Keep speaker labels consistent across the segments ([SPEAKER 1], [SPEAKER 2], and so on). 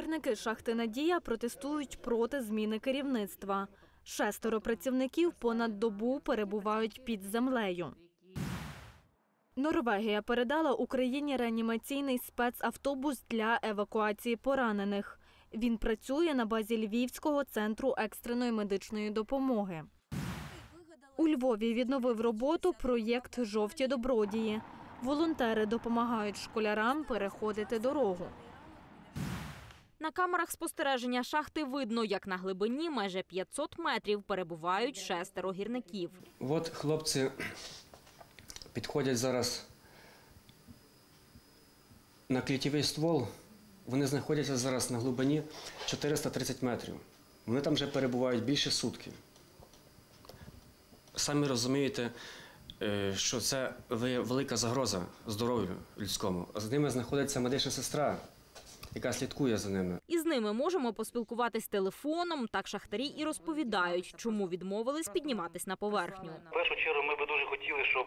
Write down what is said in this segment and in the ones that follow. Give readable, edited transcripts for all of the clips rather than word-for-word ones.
[SPEAKER 1] Гірники шахти «Надія» протестують проти зміни керівництва. 6 працівників понад добу перебувають під землею. Норвегія передала Україні реанімаційний спецавтобус для евакуації поранених. Він працює на базі Львівського центру екстреної медичної допомоги. У Львові відновив роботу проєкт «Жовті добродії». Волонтери допомагають школярам переходити дорогу.
[SPEAKER 2] На камерах спостереження шахти видно, як на глибині майже 500 метрів перебувають 6 гірників.
[SPEAKER 3] От хлопці підходять зараз на клітєвий ствол. Вони знаходяться зараз на глибині 430 метрів. Вони там вже перебувають більше сутки. Самі розумієте, що це велика загроза здоров'ю людському. З ними знаходиться медична сестра, яка слідкує за ними.
[SPEAKER 2] Із ними можемо поспілкуватись телефоном. Так шахтарі і розповідають, чому відмовились підніматись на поверхню.
[SPEAKER 4] В першу чергу ми би дуже хотіли, щоб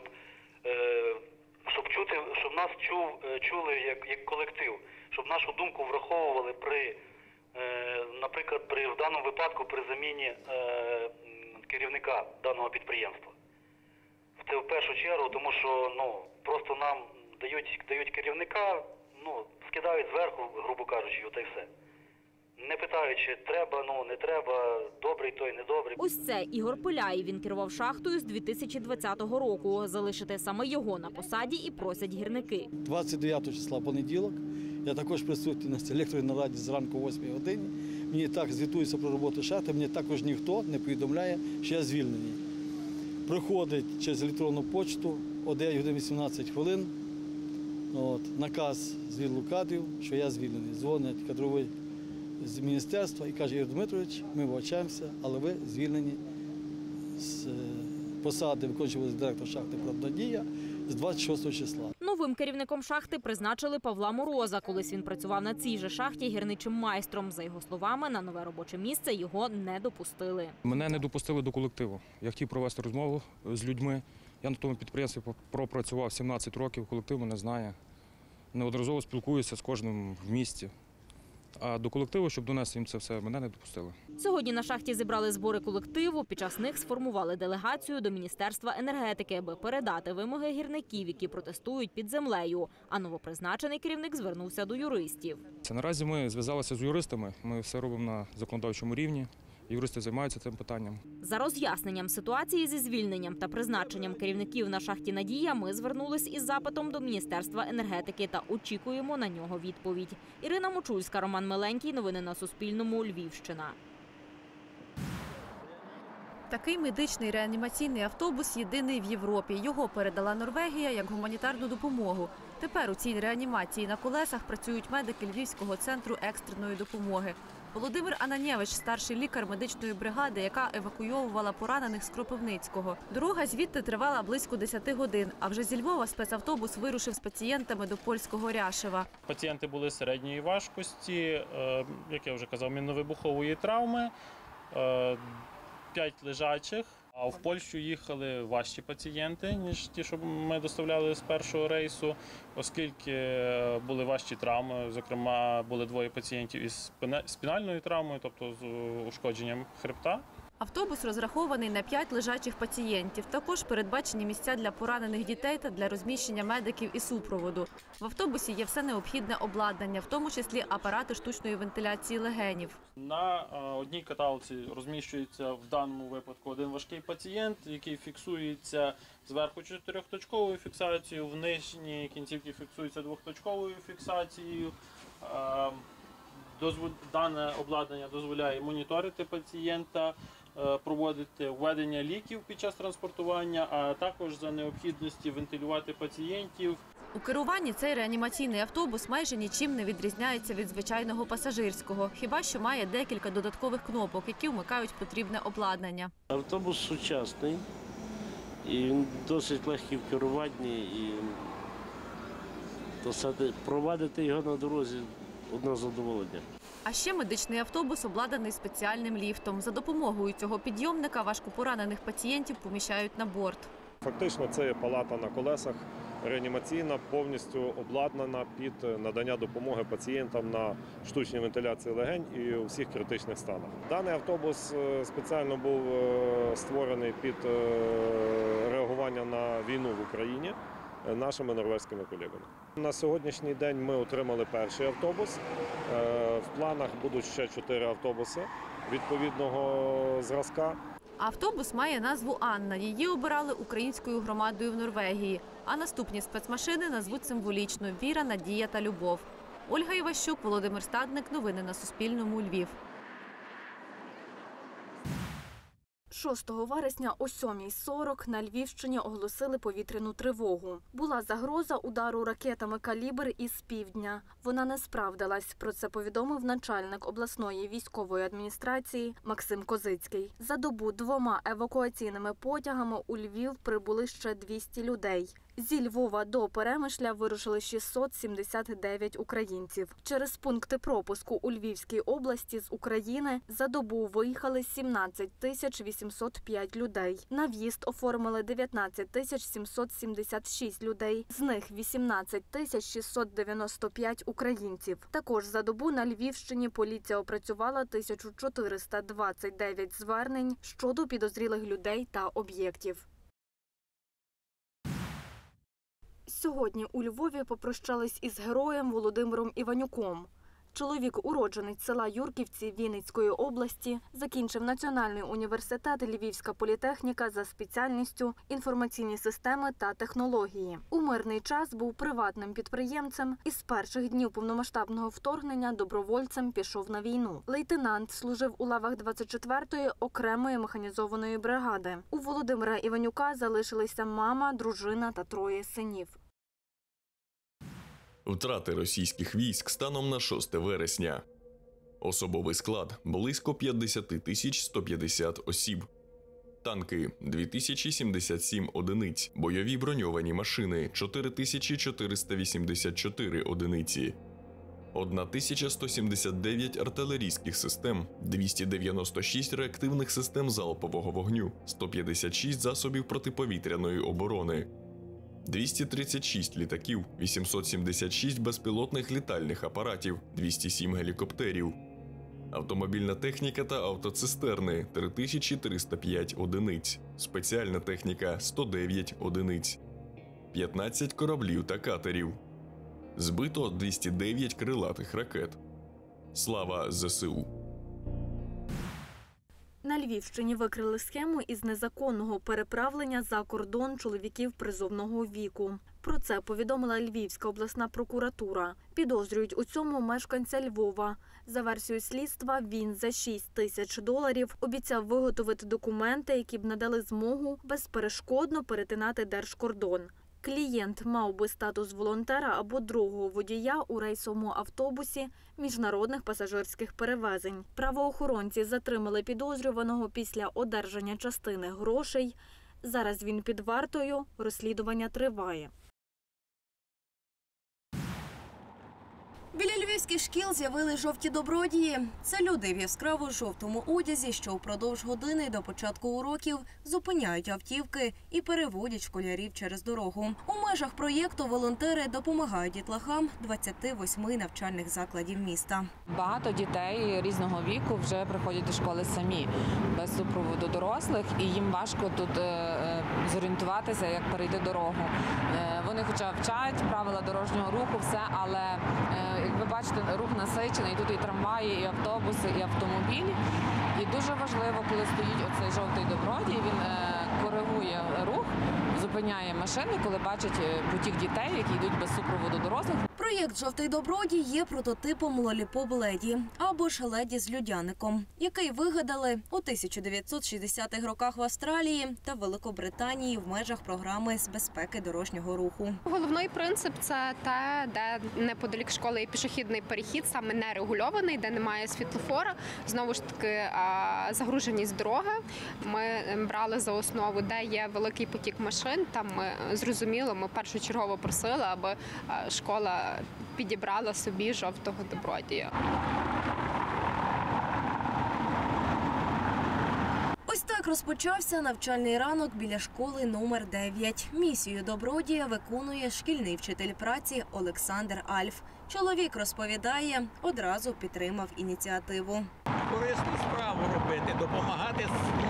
[SPEAKER 4] нас чули як колектив, щоб нашу думку враховували наприклад, в даному випадку при заміні керівника даного підприємства. Це в першу чергу, тому що просто нам дають керівника, скидають зверху, грубо кажучи, от і все. Не питаючи, треба, не треба, добрий той, недобрий.
[SPEAKER 2] Ось це Ігор Пиляй. Він керував шахтою з 2020 року. Залишити саме його на посаді і просять гірники.
[SPEAKER 5] 29 числа понеділок. Я також присутній на селекторі нараді зранку о 8 годині. Мені так звітується про роботу шахти, мені також ніхто не повідомляє, що я звільнений. Приходить через електронну почту о 9 годин 18 хвилин. Наказ з відділу кадрів, що я звільнений. Дзвонить кадровий з міністерства і каже: Ігор Дмитрович, ми вибачаємося, але ви звільнені з посади виконуючого директора шахти «Надія» з 26 числа.
[SPEAKER 2] Новим керівником шахти призначили Павла Мороза. Колись він працював на цій же шахті гірничим майстром. За його словами, на нове робоче місце його не допустили.
[SPEAKER 6] Мене не допустили до колективу. Я хотів провести розмову з людьми. Я на тому підприємстві пропрацював 17 років, колектив мене знає. Неодноразово спілкуюся з кожним в місті. А до колективу, щоб донести їм це все, мене не допустили.
[SPEAKER 2] Сьогодні на шахті зібрали збори колективу. Під час них сформували делегацію до Міністерства енергетики, аби передати вимоги гірників, які протестують під землею. А новопризначений керівник звернувся до юристів.
[SPEAKER 6] Наразі ми зв'язалися з юристами, ми все робимо на законодавчому рівні. Юристи займаються цим питанням.
[SPEAKER 2] За роз'ясненням ситуації зі звільненням та призначенням керівників на шахті «Надія» ми звернулись із запитом до Міністерства енергетики та очікуємо на нього відповідь. Ірина Мочульська, Роман Миленький. Новини на Суспільному. Львівщина.
[SPEAKER 1] Такий медичний реанімаційний автобус єдиний в Європі. Його передала Норвегія як гуманітарну допомогу. Тепер у цій реанімації на колесах працюють медики Львівського центру екстреної допомоги. Володимир Ананєвич – старший лікар медичної бригади, яка евакуйовувала поранених з Кропивницького. Дорога звідти тривала близько 10 годин, а вже зі Львова спецавтобус вирушив з пацієнтами до польського Ряшева.
[SPEAKER 7] Пацієнти були середньої важкості, як я вже казав, мінно-вибухової травми, 5 лежачих. А в Польщу їхали важчі пацієнти, ніж ті, що ми доставляли з першого рейсу, оскільки були важчі травми. Зокрема, були 2 пацієнтів із спінальною травмою, тобто з ушкодженням хребта.
[SPEAKER 1] Автобус розрахований на 5 лежачих пацієнтів. Також передбачені місця для поранених дітей та для розміщення медиків і супроводу. В автобусі є все необхідне обладнання, в тому числі апарати штучної вентиляції легенів.
[SPEAKER 7] На одній каталці розміщується в даному випадку один важкий пацієнт, який фіксується зверху 4-точковою фіксацією, в нижній кінцівці фіксується 2-точковою фіксацією. Дане обладнання дозволяє моніторити пацієнта, проводити введення ліків під час транспортування, а також за необхідності вентилювати пацієнтів.
[SPEAKER 1] У керуванні цей реанімаційний автобус майже нічим не відрізняється від звичайного пасажирського, хіба що має декілька додаткових кнопок, які вмикають потрібне обладнання.
[SPEAKER 8] Автобус сучасний, і він досить легкий в керуванні, і провадити його на дорозі – одне задоволення.
[SPEAKER 1] А ще медичний автобус обладнаний спеціальним ліфтом. За допомогою цього підйомника важкопоранених пацієнтів поміщають на борт.
[SPEAKER 9] Фактично це є палата на колесах, реанімаційна, повністю обладнана під надання допомоги пацієнтам на штучній вентиляції легень і у всіх критичних станах. Даний автобус спеціально був створений під реагування на війну в Україні нашими норвезькими колегами. На сьогоднішній день ми отримали перший автобус. В планах будуть ще 4 автобуси відповідного зразка.
[SPEAKER 1] Автобус має назву «Анна». Її обирали українською громадою в Норвегії. А наступні спецмашини назвуть символічно «Віра, Надія та Любов». Ольга Іващук, Володимир Стадник. Новини на Суспільному. Львів.
[SPEAKER 10] 6 вересня о 7:40 на Львівщині оголосили повітряну тривогу. Була загроза удару ракетами «Калібр» із півдня. Вона не справдилась. Про це повідомив начальник обласної військової адміністрації Максим Козицький. За добу 2 евакуаційними потягами у Львів прибули ще 200 людей. Зі Львова до Перемишля вирушили 679 українців. Через пункти пропуску у Львівській області з України за добу виїхали 17 805 людей. На в'їзд оформили 19 776 людей, з них 18 695 українців. Також за добу на Львівщині поліція опрацювала 1429 звернень щодо підозрілих людей та об'єктів. Сьогодні у Львові попрощались із героєм Володимиром Іванюком. Чоловік, уродженець села Юрківці Вінницької області, закінчив Національний університет Львівська політехніка за спеціальністю інформаційні системи та технології. У мирний час був приватним підприємцем і з перших днів повномасштабного вторгнення добровольцем пішов на війну. Лейтенант служив у лавах 24-ї окремої механізованої бригади. У Володимира Іванюка залишилися мама, дружина та 3 синів.
[SPEAKER 11] Втрати російських військ станом на 6 вересня. Особовий склад – близько 50 150 осіб. Танки – 2077 одиниць. Бойові броньовані машини – 4484 одиниці. 1179 артилерійських систем, 296 реактивних систем залпового вогню, 156 засобів протиповітряної оборони. 236 літаків, 876 безпілотних літальних апаратів, 207 гелікоптерів. Автомобільна техніка та автоцистерни – 3305 одиниць. Спеціальна техніка – 109 одиниць. 15 кораблів та катерів. Збито 209 крилатих ракет. Слава ЗСУ!
[SPEAKER 10] На Львівщині викрили схему із незаконного переправлення за кордон чоловіків призовного віку. Про це повідомила Львівська обласна прокуратура. Підозрюють у цьому мешканця Львова. За версією слідства, він за $6000 обіцяв виготовити документи, які б надали змогу безперешкодно перетинати держкордон. Клієнт мав би статус волонтера або другого водія у рейсовому автобусі міжнародних пасажирських перевезень. Правоохоронці затримали підозрюваного після одержання частини грошей. Зараз він під вартою, розслідування триває.
[SPEAKER 12] Біля львівських шкіл з'явили жовті добродії. Це люди в яскраво жовтому одязі, що впродовж години до початку уроків зупиняють автівки і переводять школярів через дорогу. У межах проєкту волонтери допомагають дітлахам 28 навчальних закладів міста.
[SPEAKER 13] Багато дітей різного віку вже приходять до школи самі, без супроводу дорослих, і їм важко тут зорієнтуватися, як перейти дорогу. Вони хоча вчать правила дорожнього руху, все, але як ви бачите, рух насичений, тут і трамваї, і автобуси, і автомобілі. І дуже важливо, коли стоїть оцей жовтий добродій, він коригує рух, зупиняє машини, коли бачить потік дітей, які йдуть без супроводу дорослих.
[SPEAKER 12] Проєкт «Жовтий добродій» є прототипом Лоліпоп Леді, або ж Леді з людяником, який вигадали у 1960-х роках в Австралії та Великобританії в межах програми з безпеки дорожнього руху.
[SPEAKER 14] Головний принцип – це те, де неподалік школи є пішохідний перехід, саме нерегульований, де немає світлофора. Знову ж таки, загруженість дороги. Ми брали за основу, де є великий потік машин. Там ми першочергово просили, аби школа підібрала собі жовтого добродія.
[SPEAKER 12] Ось так розпочався навчальний ранок біля школи номер 9. Місію добродія виконує шкільний вчитель праці Олександр Альф. Чоловік розповідає, одразу підтримав ініціативу.
[SPEAKER 15] Корисну справу робити, допомагати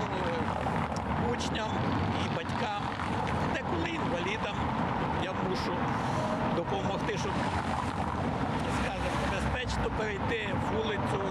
[SPEAKER 15] учням і батькам, деколи інвалідам. Я мушу допомогти, щоб, скажімо, безпечно перейти вулицю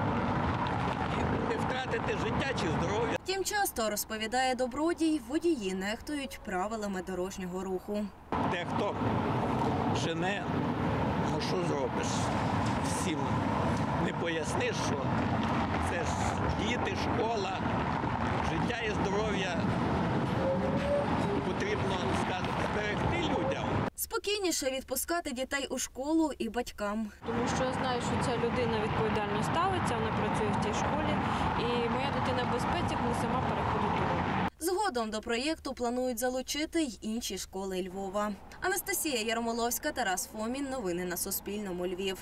[SPEAKER 15] і не втратити життя чи здоров'я.
[SPEAKER 12] Тим часто, розповідає добродій, водії нехтують правилами дорожнього руху.
[SPEAKER 15] Дехто жене, ну що зробиш? Всім не поясниш, що це ж діти, школа, життя і здоров'я потрібно, скажімо, зберегти людям.
[SPEAKER 12] Спокійніше відпускати дітей у школу і батькам.
[SPEAKER 16] Тому що я знаю, що ця людина відповідально ставиться, вона працює в тій школі, і моя дитина в безпеці, коли сама переходить дорогу.
[SPEAKER 12] Згодом до проєкту планують залучити й інші школи Львова. Анастасія Ярмоловська, Тарас Фомін. Новини на Суспільному. Львів.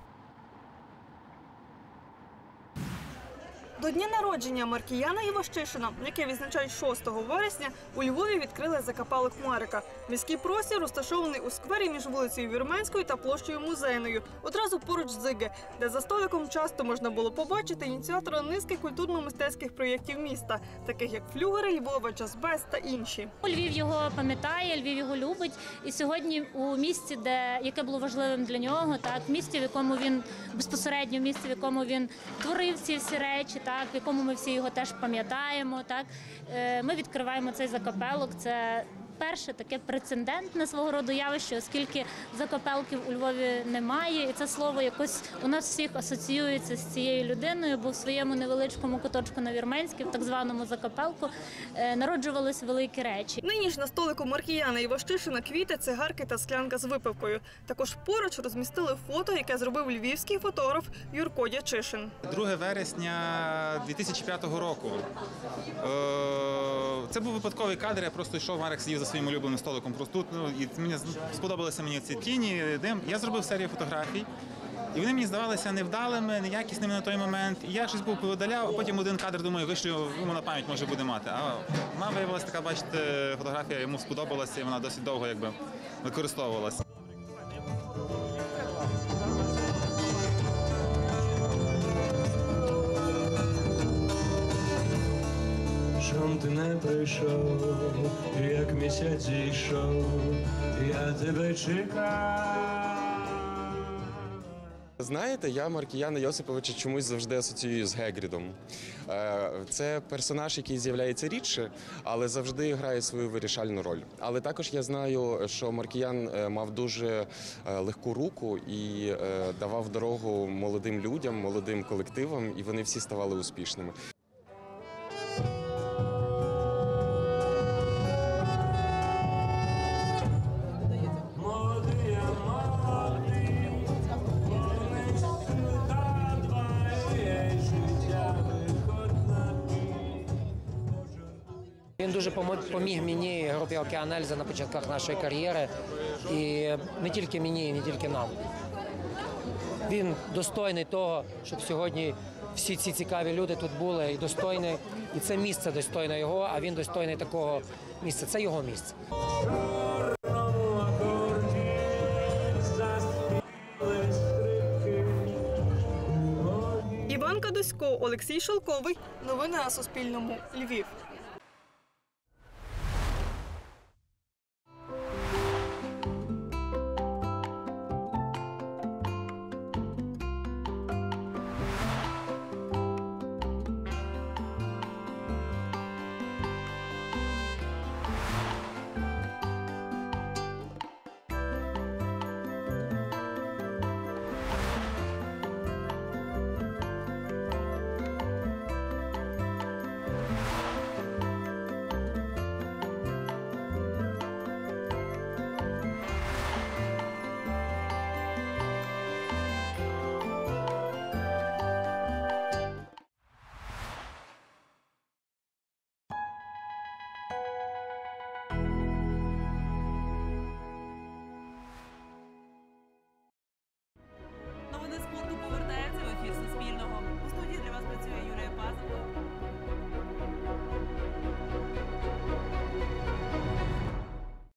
[SPEAKER 17] До дня народження Маркіяна Іващишина, яке відзначають 6 вересня, у Львові відкрили закапелок Марика. Міський простір розташований у сквері між вулицею Вірменською та площею Музейною, одразу поруч Зиги, де за столиком часто можна було побачити ініціатора низки культурно-мистецьких проєктів міста, таких як «Флюгери Львова», «Джаз-Без» та інші.
[SPEAKER 18] Львів його пам'ятає, Львів його любить. І сьогодні у місті, яке було важливим для нього, в місті, в якому він безпосередньо, в місті, в якому він творив ці всі речі, в якому ми всі його теж пам'ятаємо. Ми відкриваємо цей закапелок. Це перше таке прецедентне свого роду явище, оскільки закапелків у Львові немає. І це слово якось у нас всіх асоціюється з цією людиною, бо в своєму невеличкому куточку на Вірменській, в так званому закапелку, народжувались великі речі.
[SPEAKER 17] Нині ж на столику Маркіяна Іващишина квіти, цигарки та склянка з випивкою. Також поруч розмістили фото, яке зробив львівський фотограф Юрко Дячишин.
[SPEAKER 19] 2 вересня 2005 року. Це був випадковий кадр, я просто йшов, Марик сидів за своїм улюбленим столиком просто тут, і мені сподобалися ці тіні, дим. Я зробив серію фотографій, і вони мені здавалися невдалими, неякісними на той момент. І я щось був повидаляв, а потім один кадр, думаю, вишлю, йому на пам'ять може буде мати. А вона виявилася така, бачите, фотографія йому сподобалася, і вона досить довго використовувалася.
[SPEAKER 20] Чом ти не прийшов, як місяць зійшов, я тебе чекав.
[SPEAKER 21] Знаєте, я Маркіяна Йосиповича чомусь завжди асоціюю з Гегрідом. Це персонаж, який з'являється рідше, але завжди грає свою вирішальну роль. Але також я знаю, що Маркіян мав дуже легку руку і давав дорогу молодим людям, молодим колективам, і вони всі ставали успішними.
[SPEAKER 22] Він дуже поміг мені, групі «Океан Ельзи» на початках нашої кар'єри. І не тільки мені, і не тільки нам. Він достойний того, щоб сьогодні всі ці цікаві люди тут були, і достойний, і це місце достойне його, а він достойний такого місця. Це його місце.
[SPEAKER 17] Іван Кадусько, Олексій Шелковий. Новини на Суспільному. Львів.